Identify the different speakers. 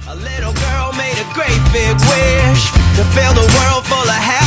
Speaker 1: A little girl made a great big wish to fill the world full of happiness.